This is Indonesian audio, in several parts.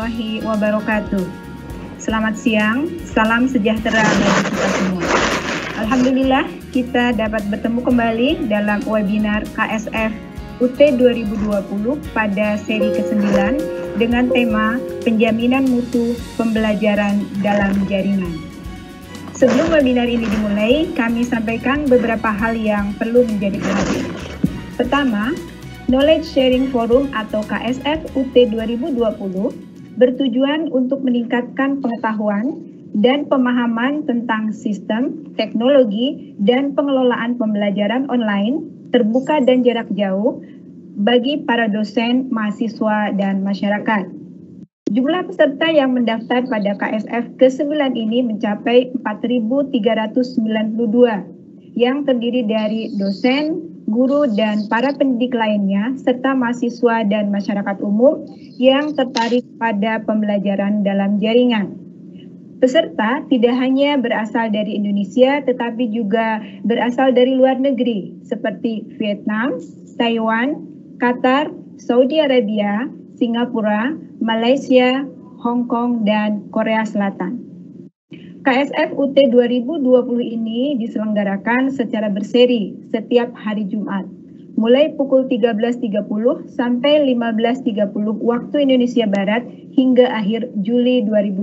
warahmatullahi wabarakatuh. Selamat siang, salam sejahtera bagi kita semua. Alhamdulillah kita dapat bertemu kembali dalam webinar KSF UT 2020 pada seri ke-9 dengan tema Penjaminan Mutu Pembelajaran dalam Jaringan. Sebelum webinar ini dimulai, kami sampaikan beberapa hal yang perlu menjadi perhatian. Pertama, Knowledge Sharing Forum atau KSF UT 2020 bertujuan untuk meningkatkan pengetahuan dan pemahaman tentang sistem, teknologi, dan pengelolaan pembelajaran online terbuka dan jarak jauh bagi para dosen, mahasiswa, dan masyarakat. Jumlah peserta yang mendaftar pada KSF ke-9 ini mencapai 4.392 yang terdiri dari dosen, guru, dan para pendidik lainnya, serta mahasiswa dan masyarakat umum yang tertarik pada pembelajaran dalam jaringan. Peserta tidak hanya berasal dari Indonesia, tetapi juga berasal dari luar negeri, seperti Vietnam, Taiwan, Qatar, Saudi Arabia, Singapura, Malaysia, Hong Kong, dan Korea Selatan. KSF UT 2020 ini diselenggarakan secara berseri setiap hari Jumat, mulai pukul 13.30 sampai 15.30 waktu Indonesia Barat hingga akhir Juli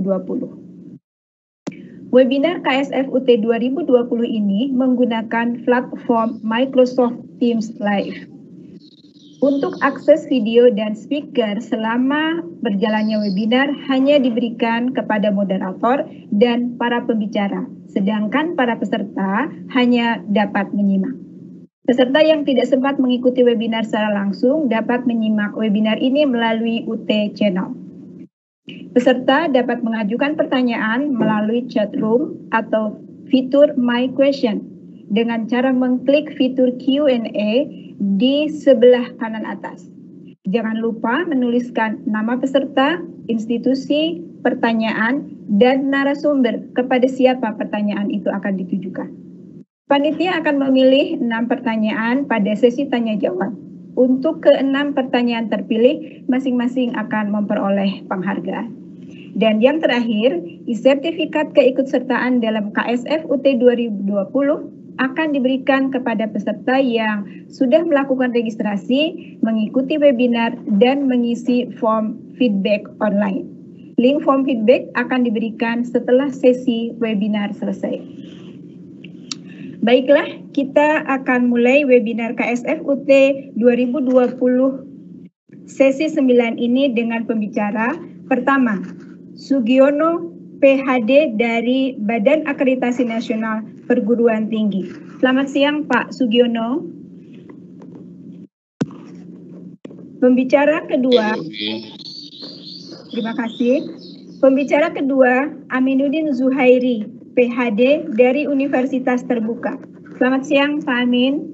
2020. Webinar KSF UT 2020 ini menggunakan platform Microsoft Teams Live. Untuk akses video dan speaker selama berjalannya webinar hanya diberikan kepada moderator dan para pembicara, sedangkan para peserta hanya dapat menyimak. Peserta yang tidak sempat mengikuti webinar secara langsung dapat menyimak webinar ini melalui UT Channel. Peserta dapat mengajukan pertanyaan melalui chat room atau fitur My Question dengan cara mengklik fitur Q&A di sebelah kanan atas. Jangan lupa menuliskan nama peserta, institusi, pertanyaan, dan narasumber kepada siapa pertanyaan itu akan ditujukan. Panitia akan memilih 6 pertanyaan pada sesi tanya jawab. Untuk ke-6 pertanyaan terpilih, masing-masing akan memperoleh penghargaan. Dan yang terakhir, sertifikat keikutsertaan dalam KSF UT 2020 akan diberikan kepada peserta yang sudah melakukan registrasi, mengikuti webinar, dan mengisi form feedback online. Link form feedback akan diberikan setelah sesi webinar selesai. Baiklah, kita akan mulai webinar KSF UT 2020 sesi 9 ini dengan pembicara. Pertama, Sugiono PhD dari Badan Akreditasi Nasional Perguruan Tinggi. Selamat siang Pak Sugiono. Pembicara kedua, terima kasih. Pembicara kedua, Aminuddin Zuhairi, PhD dari Universitas Terbuka. Selamat siang Pak Amin.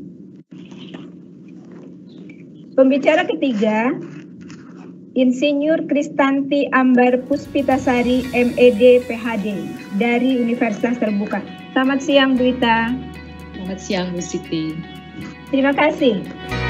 Pembicara ketiga, Insinyur Kristanti Ambar Puspitasari, MED PhD dari Universitas Terbuka. Selamat siang Bu Ita. Selamat siang Bu Siti. Terima kasih.